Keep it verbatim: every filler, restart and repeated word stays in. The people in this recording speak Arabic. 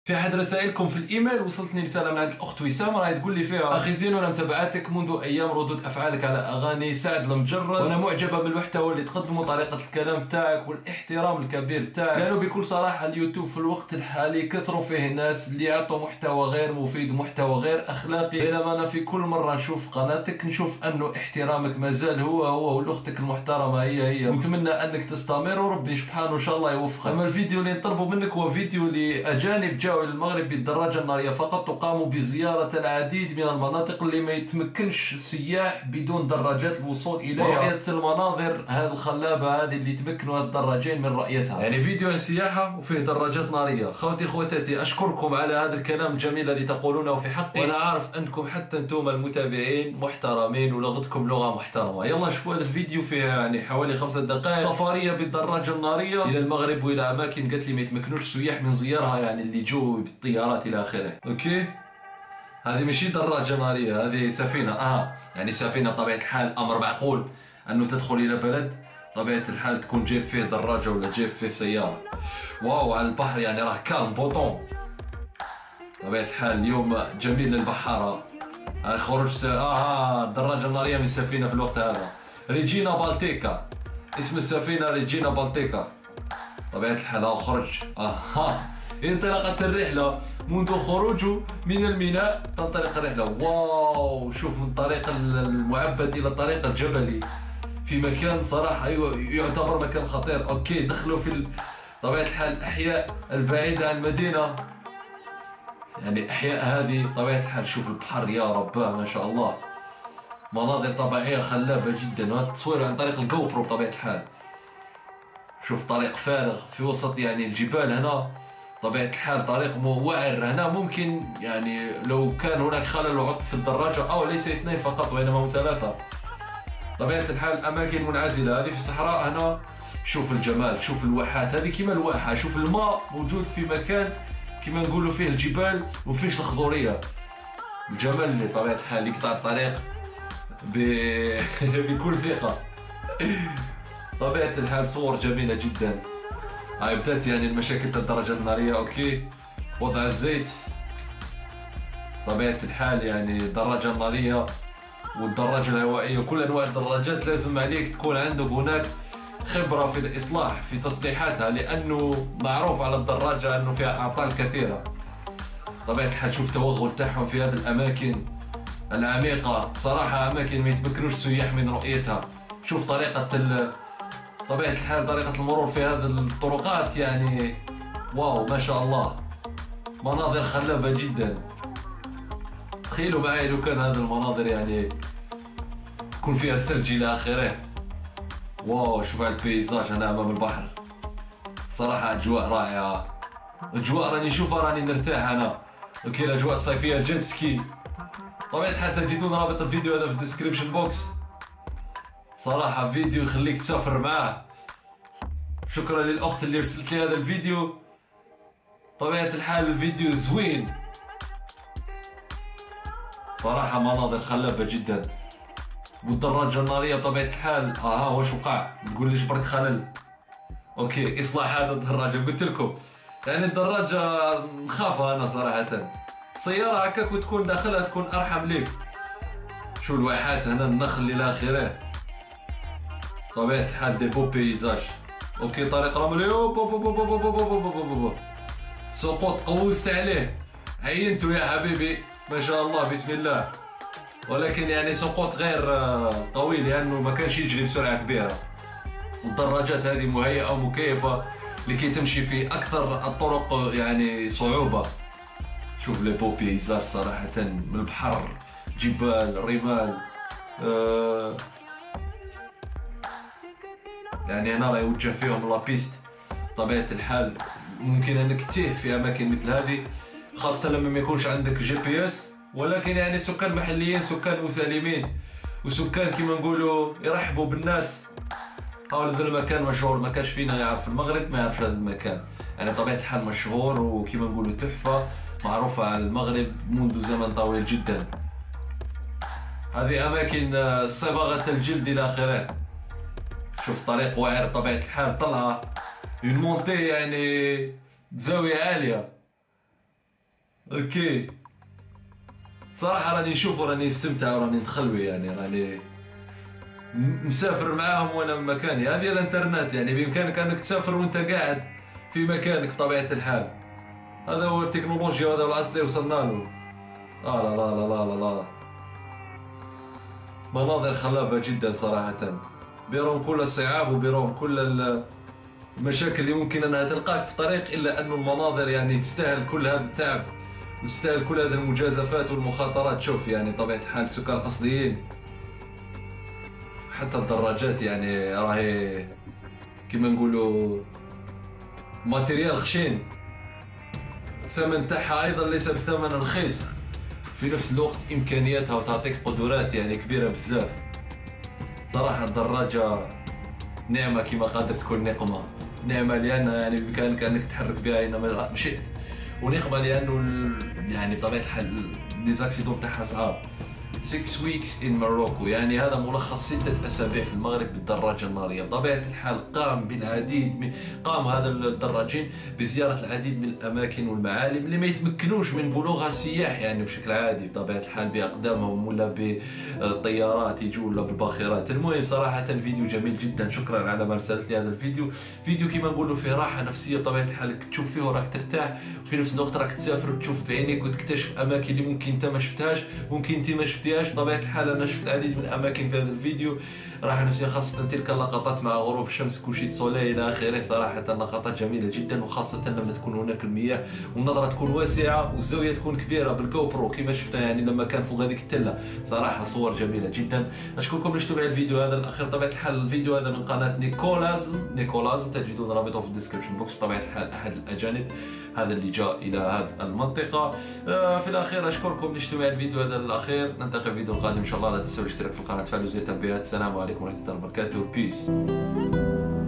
في احد رسائلكم في الايميل وصلتني رساله من عند الاخت وسام، راهي تقول لي فيها: اخي زين، انا متابعاتك منذ ايام، ردود افعالك على اغاني سعد المجرد، وانا معجبه بالمحتوى اللي تقدمه، طريقه الكلام تاعك والاحترام الكبير تاعك. لانه بكل صراحه اليوتيوب في الوقت الحالي كثروا فيه الناس اللي يعطوا محتوى غير مفيد ومحتوى غير اخلاقي، بينما انا في كل مره نشوف قناتك نشوف انه احترامك مازال هو هو، والاختك المحترمه هي هي، ونتمنى انك تستمر وربي سبحانه ان شاء الله يوفقك. اما الفيديو اللي نطلبه منك هو فيديو لاجانب جاءوا للمغرب بالدراجه الناريه فقط، وقاموا بزياره العديد من المناطق اللي ما يتمكنش السياح بدون دراجات الوصول اليها، ورؤيه المناظر هذه الخلابه هذه اللي تمكنوا هذه الدراجين من رؤيتها. يعني فيديو السياحه وفيه دراجات ناريه. خوتي خواتاتي، اشكركم على هذا الكلام الجميل الذي تقولونه في حقي، وانا عارف انكم حتى انتم المتابعين محترمين ولغتكم لغه محترمه. يلا نشوفوا هذا الفيديو، فيه يعني حوالي خمسة دقائق سفريه بالدراجه الناريه الى المغرب والى اماكن قالت لي ما يتمكنوش السياح من زيارها، يعني اللي جو بالطيارات الى اخره. اوكي، هذه ماشي دراجه ناريه، هذه سفينه. اه يعني سفينه بطبيعه الحال امر معقول انه تدخل الى بلد طبيعه الحال تكون جايب فيه دراجه ولا جايب فيه سياره. واو، على البحر يعني راه كالم بوطون طبيعه الحال. اليوم جميل للبحاره. آه خروج س... اه الدراجه الناريه من السفينه في الوقت هذا. ريجينا بالتيكا، اسم السفينه ريجينا بالتيكا طبيعه الحال. خرج اها انطلاقه الرحله. منذ خروجه من الميناء تنطلق الرحله. واو، شوف من الطريق المعبد الى الطريق الجبلي في مكان صراحه ايوه يعتبر مكان خطير. اوكي، دخلوا في طبيعه الحال الاحياء البعيده عن المدينه، يعني احياء هذه طبيعه الحال. شوف البحر يا رباه ما شاء الله، مناظر طبيعيه خلابه جدا، وهذا التصوير عن طريق الجو برو بطبيعه الحال. شوف طريق فارغ في وسط يعني الجبال هنا طبيعة الحال، طريق وعر هنا. ممكن يعني لو كان هناك خلل وعطل في الدراجة، أو ليس اثنين فقط وإنما هم ثلاثة طبيعة الحال. أماكن منعزلة هذه في الصحراء هنا. شوف الجمال، شوف الواحات هذه كما الواحة. شوف الماء موجود في مكان كما نقولوا فيه الجبال وفيش الخضورية. الجمال اللي طبيعة الحال يقطع الطريق ب... بكل ثقة. طبيعة الحال صور جميلة جدا. هاي بدات يعني المشاكل الدراجات النارية. اوكي، وضع الزيت طبيعة الحال، يعني الدراجة النارية والدراجة الهوائية وكل انواع الدراجات لازم عليك تكون عندك هناك خبرة في الاصلاح في تصليحاتها، لانه معروف على الدراجة انه فيها اعطال كثيرة طبيعة الحال. شوف توغل تاعهم في هذه الاماكن العميقة، صراحة اماكن ما يتمكنوش السياح من رؤيتها. شوف طريقة ال طبيعة الحال طريقة المرور في هذه الطرقات، يعني واو ما شاء الله، مناظر خلابة جدا. تخيلوا معي لو كان هذه المناظر يعني تكون فيها الثلج إلى آخره. واو، شوف على البيزاج هنا أمام البحر، صراحة أجواء رائعة، أجواء راني نشوفها راني نرتاح أنا. أوكي، الأجواء الصيفية الجيت سكي طبيعة الحال تجدون رابط الفيديو هذا في الديسكريبشن بوكس. صراحة فيديو يخليك تسافر معاه. شكرا للأخت اللي رسلت لي هذا الفيديو. طبيعة الحال الفيديو زوين صراحة، مناظر خلابة جدا. والدراجة النارية بطبيعة الحال اها واش وقع؟ تقول لي جبرك خلل. اوكي، اصلاحات الدراجة قلت لكم، يعني الدراجة نخافها انا صراحة. السيارة هكاك وتكون داخلها تكون ارحم ليك. شو الواحات هنا، النخل الى اخره طبيعة الحال. دي بو بيزاج. اوكي، طريق رملي. سقوط قوست عليه، عينتو يا حبيبي ما شاء الله بسم الله، ولكن يعني سقوط غير طويل لانه ما كانش يجري بسرعه كبيره. الدراجات هذه مهيئه ومكيفه لكي تمشي في اكثر الطرق يعني صعوبه. شوف لي بو بيزاج صراحه، من البحر، جبال، رمال. أه يعني هنا راه يوجه فيهم لابيست طبيعة الحال. ممكن انك تتيه في اماكن مثل هذه، خاصة لما ما يكونش عندك جي بي اس، ولكن يعني سكان محليين سكان مسالمين وسكان كما نقولوا يرحبوا بالناس. هذا المكان مشهور، ما كاش فينا يعرف المغرب ما يعرفش هذا المكان، يعني طبيعة الحال مشهور وكما نقولوا تحفة معروفة على المغرب منذ زمن طويل جدا. هذه اماكن صباغة الجلد الى اخره. شوف طريق واعر طبيعة الحال، طلعة اون مونتي يعني زاوية عالية. اوكي صراحة راني نشوف وراني نستمتع وراني نتخلوي، يعني راني مسافر معاهم وانا بمكاني. هذه الانترنت يعني بامكانك انك تسافر وانت قاعد في مكانك بطبيعة الحال. هذا هو التكنولوجيا وهذا هو العصر اللي وصلنا له. لا لا لا لا لا لا مناظر خلابة جدا صراحة، برغم كل الصعاب وبرغم كل المشاكل اللي ممكن انها تلقاك في الطريق، الا انه المناظر يعني تستاهل كل هذا التعب وتستاهل كل هذه المجازفات والمخاطرات. شوف يعني بطبيعة الحال السكان الاصليين حتى الدراجات يعني راهي كما نقولوا ماتيريال خشين، الثمن تاعها ايضا ليس بثمن رخيص، في نفس الوقت امكانياتها وتعطيك قدرات يعني كبيره بزاف. صراحه الدراجه نعمه كما قادر تكون نقمه. نعمه لانها يعني بامكانك انك تحرك بها اينما مشيت، ونقمه لانه يعني بطبيعه الحال لي زاكسيدون تاعها صعاب. ستة ويكس ان موروكو، يعني هذا ملخص ستة اسابيع في المغرب بالدراجه الناريه. بطبيعه الحال قام بالعديد من قام هذا الدراجين بزياره العديد من الاماكن والمعالم اللي ما يتمكنوش من بلوغها السياح يعني بشكل عادي بطبيعه الحال باقدامهم ولا بالطيارات يجوا ولا بالباخرات. المهم صراحه فيديو جميل جدا، شكرا على ما ارسلت لي هذا الفيديو. فيديو كما نقولوا فيه راحه نفسيه بطبيعه الحال، تشوف فيه وراك ترتاح، وفي نفس الوقت راك تسافر وتشوف بعينيك وتكتشف اماكن اللي ممكن انت ما شفتهاش، ممكن انت ما شفتيهاش. بطبيعه الحال انا شفت العديد من الاماكن في هذا الفيديو، راحه نفسيه خاصه تلك اللقطات مع غروب الشمس كوشي سولي الى اخره. صراحه لقطات جميله جدا، وخاصه لما تكون هناك المياه والنظره تكون واسعه والزاويه تكون كبيره بالجو برو كما شفنا يعني لما كان فوق هذيك التله. صراحه صور جميله جدا. اشكركم اللي شفتوا معي الفيديو هذا الاخير. بطبيعه الحال الفيديو هذا من قناه نيكولازم نيكولازم تجدون رابطه في الديسكربشن بوكس. بطبيعه الحال احد الاجانب هذا اللي جاء الى هذه المنطقه. آه في الاخير اشكركم اللي شفتوا معي الفيديو هذا الاخير. نلتقي في الفيديو القادم ان شاء الله. لا تنسوا الاشتراك في القناه، تفعلوا زر التنبيهات. السلام عليكم ورحمه الله وبركاته. بيس.